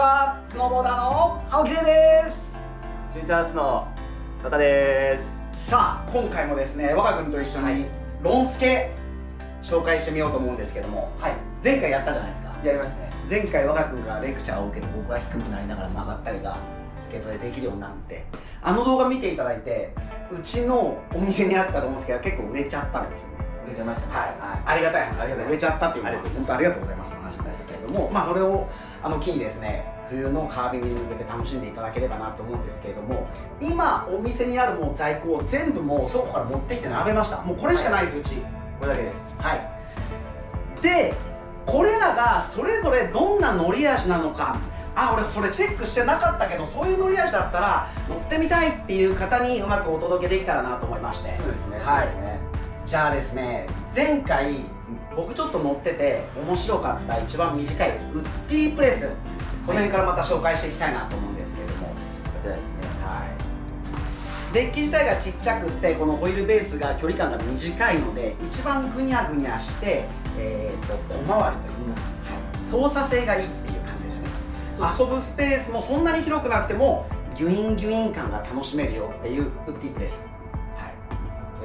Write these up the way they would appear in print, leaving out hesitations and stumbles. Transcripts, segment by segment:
は、スノーボーダーの青木玲です。 チュータースの中です。 さあ、今回もですね、若君と一緒にロンスケ紹介してみようと思うんですけども、はい、前回やったじゃないですか。 やりましたね。 前回若君からレクチャーを受けて、僕は低くなりながら曲がったりがスケートでできるようになって、あの動画見ていただいて、うちのお店にあったロンスケが結構売れちゃったんですよね。 売れてましたね。 はい、ありがたい話で売れちゃったっていうのは本当ありがとうございますの話なんですけれども、まあそれを機にですね、冬のカービングに向けて楽しんでいただければなと思うんですけれども、今お店にあるもう在庫を全部もう倉庫から持ってきて並べました。もうこれしかないです、うちこれだけです。 はい。でこれらがそれぞれどんな乗り味なのか、あ、俺それチェックしてなかったけどそういう乗り味だったら乗ってみたいっていう方にうまくお届けできたらなと思いまして。 そうですね。 はい。じゃあですね、前回僕ちょっと乗ってて面白かった一番短いウッディプレス、この辺からまた紹介していきたいなと思うんですけれども、 こちらですね。 はい、デッキ自体がちっちゃくってこのホイールベースが距離感が短いので一番グニャグニャして、小回りというか、はい、操作性がいいっていう感じですね。遊ぶスペースもそんなに広くなくてもギュインギュイン感が楽しめるよっていうウッディプレス、はい、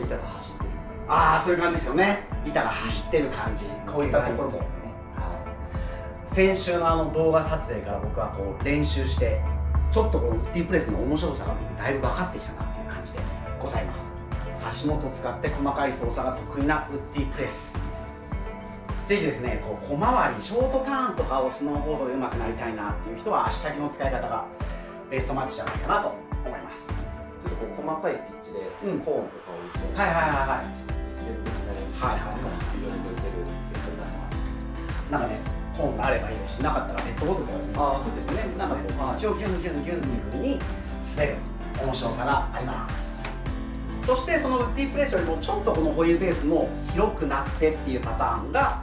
板が走ってる。 ああ、そういう感じですよね。板が走ってる感じ、こういったところもね、先週の動画撮影から僕はこう練習してちょっとこのウッディプレスの面白さがだいぶ分かってきたなっていう感じでございます。足元を使って細かい操作が得意なウッディプレス、ぜひですね、こう小回りショートターンとかをスノーボードで上手くなりたいなっていう人は足先の使い方がベストマッチじゃないかなと思います。 ちょっとこう細かいピッチでコーンとかを置いて、 はいはいはいはい、 ステップみたいにはいはいはい、 非常に向いてるスケートになってます。 なんかね、コーンがあればいいですし、なかったらペットボトルとかでもいい。 ああ、そうですね。 なんかこう一応ギュンギュンギュンっていう風に滑る面白さがあります。そしてそのウッディプレスよりもちょっとこのホイールベースも広くなってっていうパターンが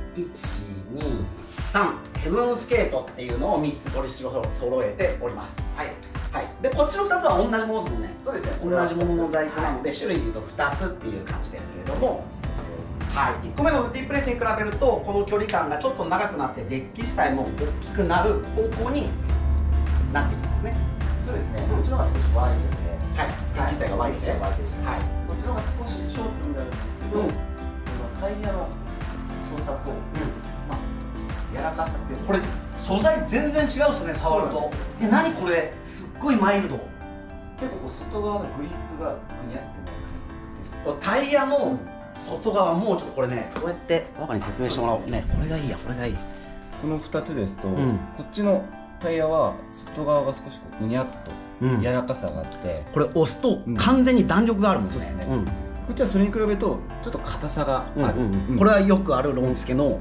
123ヘブンスケートっていうのを3つ取り揃えております。はい、はい、でこっちの2つは同じものですもんね。そうですね、同じものの在庫なので、種類でいうと2つっていう感じですけれども、はい、1個目のウッディプレスに比べるとこの距離感がちょっと長くなってデッキ自体も大きくなる方向になっていくんですね。 そうですね。こっちの方が少しワイドですね。 はい、デッキ自体がワイドで、はい、 こっちの方が少しショートになるんですけど、タイヤの操作と、柔らかさっていうこれ素材全然違うですね、触ると。何これ、すっごいマイルド。 結構外側のグリップがグニャってなる。 タイヤの外側もちょっとこれね、こうやって若に説明してもらおうね。これがいいや、これがいい。 この2つですと、こっちのタイヤは外側が少しこうグニャっと柔らかさがあって、 これ押すと完全に弾力があるもんね。 そうですね。こっちはそれに比べるとちょっと硬さがある。 これはよくあるロンスケの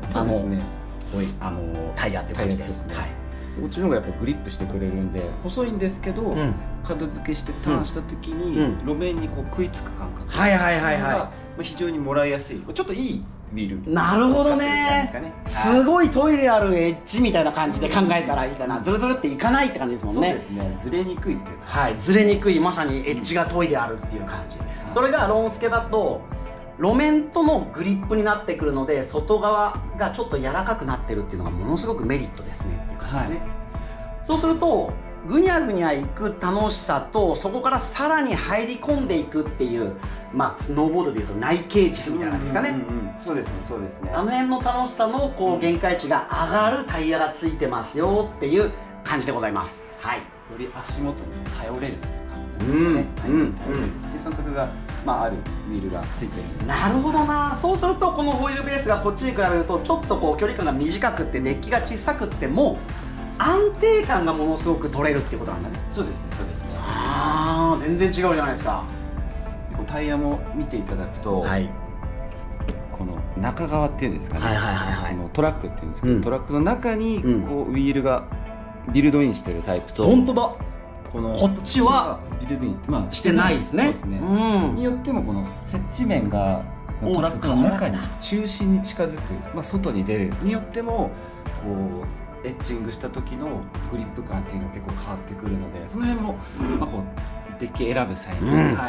タイヤっていう感じです。 こっちの方がやっぱグリップしてくれるんで細いんですけど、角付けしてターンした時に路面にこう食いつく感覚が非常にもらいやすい、ちょっといいウィール。 なるほどね。すごいトイレあるエッジみたいな感じで考えたらいいかな。ズルズルっていかないって感じですもんね。 そうですね、ずれにくいっていうか、 はい、ずれにくい、まさにエッジがトイレあるっていう感じ。それがロンスケだと路面とのグリップになってくるので、外側がちょっと柔らかくなってるっていうのがものすごくメリットですねっていう感じですね。そうするとぐにゃぐにゃいく楽しさと、そこからさらに入り込んでいくっていう、スノーボードでいうと内傾軸みたいな感じですかね。 そうですね、そうですね。 あの辺の楽しさのこう限界値が上がるタイヤがついてますよっていう感じでございます。はい。より足元に頼れるっていう感じですね。計算速があるウィールがついてる。 なるほどな。そうするとこのホイールベースがこっちに比べるとちょっとこう距離感が短くってデッキが小さくっても安定感がものすごく取れるっていうことなんだね。 そうですね、そうですね。 ああ、全然違うじゃないですか。 タイヤも見ていただくと、この中側っていうんですかね、トラックっていうんですけど、トラックの中にこうウィールがビルドインしてるタイプと、 本当だ、 こっちはビルドインしてないですね。 によってもこの接地面がトラックの中に中心に近づく、外に出るによってもこうエッチングした時のグリップ感っていうのが結構変わってくるので、その辺もこうデッキ選ぶ際にちょっと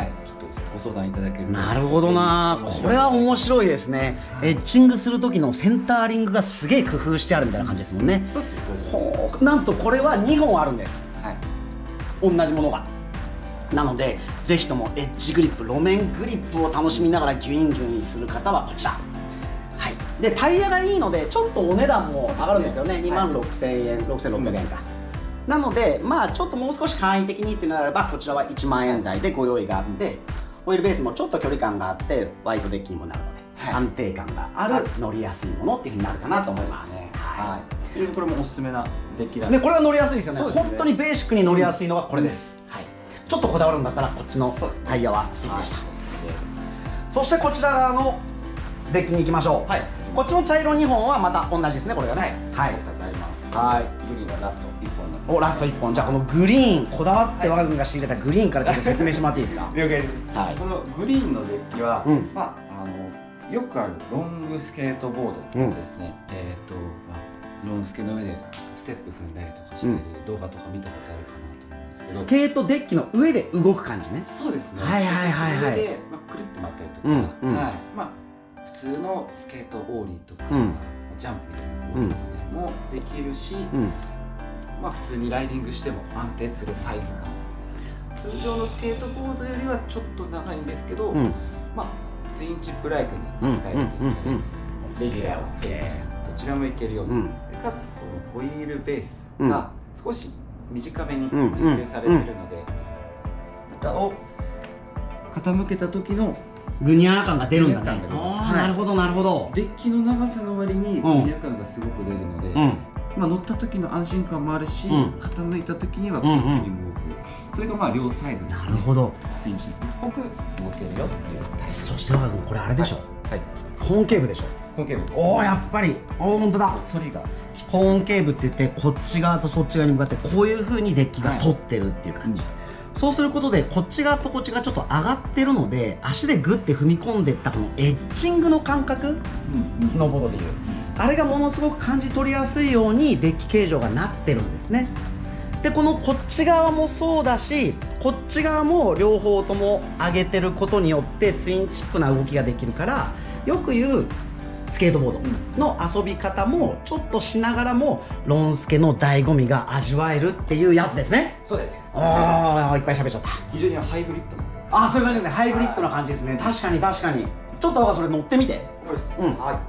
ご相談いただけると。 なるほどな、これは面白いですね。エッチングする時のセンターリングがすげえ工夫してあるみたいな感じですもんね。 そうですね。 なんとこれは2本あるんです、はい、同じものが。なのでぜひともエッジグリップ、路面グリップを楽しみながらギュインギュインする方はこちら。はい、でタイヤがいいのでちょっとお値段も上がるんですよね。26,000円、6600円か。なのでまあちょっともう少し簡易的にってなればこちらは1万円台でご用意があって、ホイールベースもちょっと距離感があってワイドデッキにもなるので、安定感がある乗りやすいものっていうふうになるかなと思います。 はい、これもおすすめなデッキなんで、これは乗りやすいですよね。本当にベーシックに乗りやすいのがこれです。はい、ちょっとこだわるんだったらこっちのタイヤは素敵でした。そしてこちら側のデッキに行きましょう。はい、こっちの茶色2本はまた同じですね。これがね、はい、2つあります。はい、グリーンがラスト1本になってます。お、ラスト1本。じゃあこのグリーン、こだわってワグンが仕入れたグリーンからちょっと説明してもらっていいですか。 了解です。はい、このグリーンのデッキは、まあよくあるロングスケートボードってやつですね。ロングスケの上でステップ踏んだりとかしてる動画とか見たことあるかなと思うんですけど、 スケートデッキの上で動く感じね。 そうですね。 はいはいはいはい。 で、くるっと回ったりとか、はい、まあ普通のスケートオーリーとか、ジャンプみたいな動きですね、もできるし、まあ普通にライディングしても安定するサイズ感。通常のスケートボードよりはちょっと長いんですけど、まあツインチップライクに使えるっていうんですかね。レギュラー、どちらもいけるように、かつこのホイールベースが少し短めに設定されているので、板を傾けた時のグニャー感が出るんだね。ああ、なるほどなるほど。 デッキの長さの割にグニャー感がすごく出るので、まあ乗った時の安心感もあるし、傾いた時にはクイックに動く。それがまあ両サイドですね。 なるほど。 ツインチップっぽく動けるよっていう。 そして若君、これあれでしょ。はい。コーンケーブでしょ。 コーンケーブです。 おお、やっぱり。おお、本当だ。 反りが。 コーンケーブって言ってこっち側とそっち側に向かってこういう風にデッキが反ってるっていう感じ。そうすることでこっち側とこっち側ちょっと上がってるので、足でグッて踏み込んでいったこのエッジングの感覚、スノーボードでいうあれがものすごく感じ取りやすいようにデッキ形状がなってるんですね。でこっち側もそうだし、こっち側も両方とも上げてることによってツインチップな動きができるから、よく言うスケートボードの遊び方もちょっとしながらもロンスケの醍醐味が味わえるっていうやつですね。 そうです。 ああ、いっぱい喋っちゃった。 非常にハイブリッドな。 ああ、そういう感じですね。ハイブリッドな感じですね。確かに確かに。ちょっとそれ乗ってみて。はい。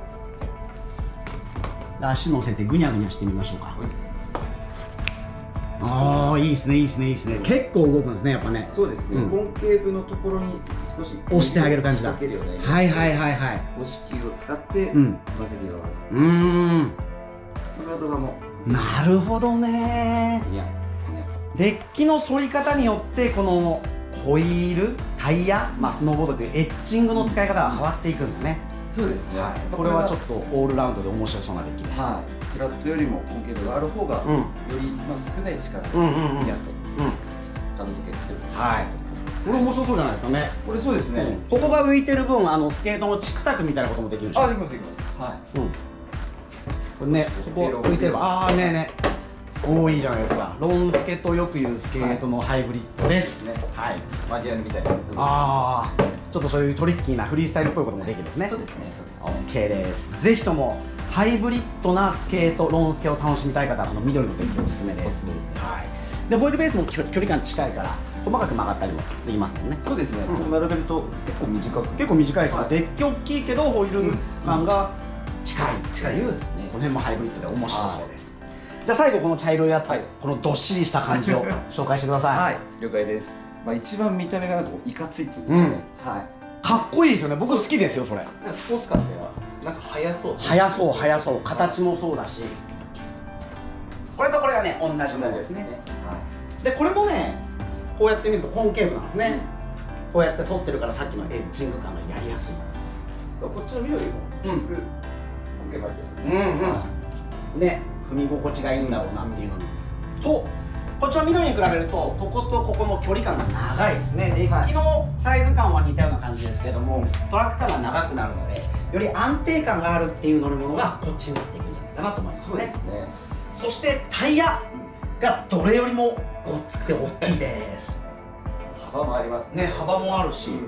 足乗せてぐにゃぐにゃしてみましょうか。ああ、いいですね、いいですね、いいですね。結構動くんですね、やっぱね。 そうですね。コンケーブのところに少し押してあげる感じだ。はいはいはいはい。 押し球を使ってつま先が上がる。体も。 なるほどね。デッキの反り方によってこのホイール、タイヤ、スノーボードというエッジングの使い方が変わっていくんですね。 そうですね。 これはちょっとオールラウンドで面白そうなデッキです。 フラットよりもコンケーブがある方がより少ない力でやっと片付けする。はい。 これ面白そうじゃないですかね。 これそうですね。 ここが浮いてる分スケートのチクタクみたいなこともできるでしょ。 あ、できますできます。はい。 これね、そこ浮いてれば、ああねえねえ、おお、いいじゃないですか。ロンスケとよく言うスケートのハイブリッドです。はい。 マニュアルみたいな。 ああ、ちょっとそういうトリッキーなフリースタイルっぽいこともできるんですね。 そうですね。 そうです。OK です。ぜひともハイブリッドなスケート、ロンスケを楽しみたい方はこの緑のデッキおすすめです。おすすめですね。はい。でホイールベースも距離感近いから細かく曲がったりもできますもんね。 そうですね。並べると結構短いですよ。デッキ大きいけどホイール感が近いですね。この辺もハイブリッドで面白そうです。じゃあ最後この茶色いやつ、このどっしりした感じを紹介してください。 はい、了解です。一番見た目がなんかいかついっていうんですかね。はい。 かっこいいですよね。僕好きですよそれ。 スポーツカーではなんか速そう。 速そう。形もそうだし。これとこれがね同じものですね。でこれもねこうやって見るとコンケーブなんですね。こうやって反ってるからさっきのエッジング感がやりやすい。 こっちの緑もきつくコンケーブある。 ね、踏み心地がいいんだろうなっていうのと、こっちの緑に比べるとこことここの距離感が長いですね。デッキのサイズ感は似たような感じですけども、トラック感が長くなるのでより安定感があるっていう乗り物がこっちになっていくんじゃないかなと思いますね。 そうですね。 そしてタイヤがどれよりもごっつくて大きいです。 幅もありますね。幅もあるし、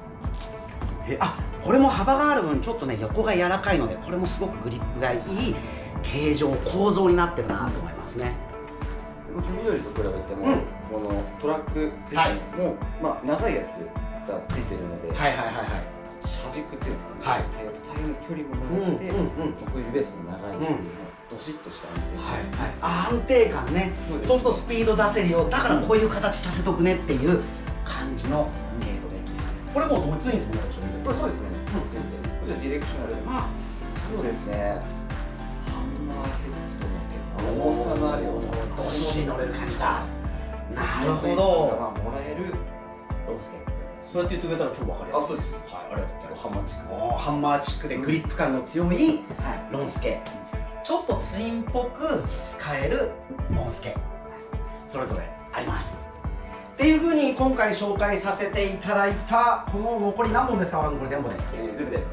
これも幅がある分ちょっとね横が柔らかいので、これもすごくグリップがいい形状構造になってるなと思いますね。 緑と比べても、このトラックですね、もう長いやつがついてるので、車軸っていうんですかね、タイヤとタイヤの距離も長くて、ホイールベースも長いっていう、どしっとした安定感ね。そうするとスピード出せるよ、だからこういう形させとくねっていう感じのスケートですね。これもうツインですもんね。 これそうですね。こちらディレクショナルで、そうですね。ハンマーヘッドの重さのあるような、 どっしり乗れる感じだ。なるほど。 もらえるロンスケ。 そうやって言ってくれたら超わかりやすい。 そうです。 はい、ありがとうございます。 ハンマーチック。 ハンマーチックでグリップ感の強いロンスケ。ちょっとツインっぽく使えるロンスケ。それぞれあります。っていうふうに今回紹介させていただいたこの残り何本ですか？これ全部で。 全部で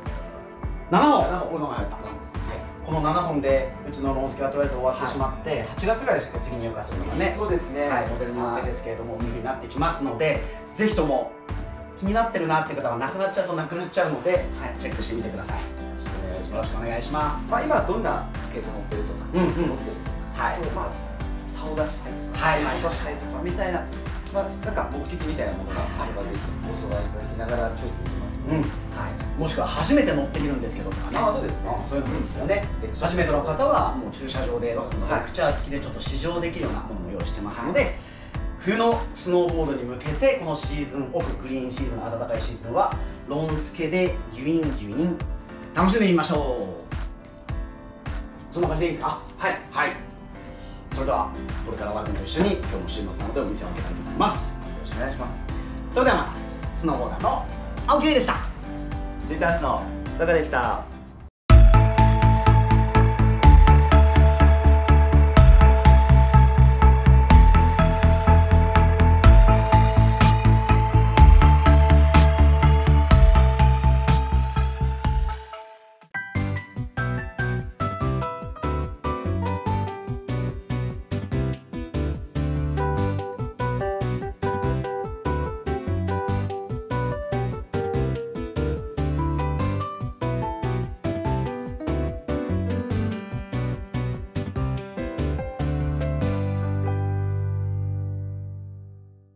7本。これのが入った。この7本でうちのロンスケはとりあえず終わってしまって、8月ぐらいでしたっけ、次入荷するのがね。 そうですね。 モデルによってですけれども、見るようになってきますので、ぜひとも気になってるなって方はなくなっちゃうとなくなっちゃうので、チェックしてみてください。よろしくお願いします。 今どんなスケート乗ってるとか、乗ってるとか、差を出したいとか、落としたいとかみたいな、なんか目的みたいなものがあればぜひご相談いただきながらチョイスできますので、 もしくは初めて乗ってみるんですけどとかね。 そうですね。 そういうのもいいですよね。初めての方はもう駐車場でレクチャー付きでちょっと試乗できるようなものも用意してますので、冬のスノーボードに向けてこのシーズンオフ、グリーンシーズン、暖かいシーズンはロンスケでギュインギュイン楽しんでみましょう。そんな感じでいいですか？はい。それではこれからワークと一緒に今日も週末なのでお店を開けたいと思います。よろしくお願いします。それではまたスノーボーダーの青木玲でした。 シーサースのタカでした。